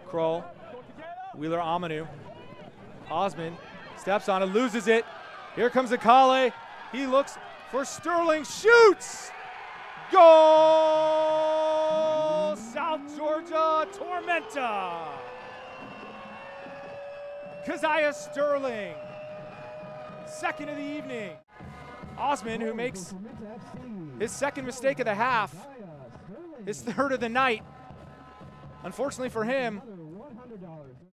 Kroll, Wheeler Amanu. Osman steps on it, loses it. Here comes Akale. He looks for Sterling, shoots! Goal! South Georgia, Tormenta! Kazaiah Sterling, second of the evening. Osman, who makes his second mistake of the half, his third of the night. Unfortunately for him,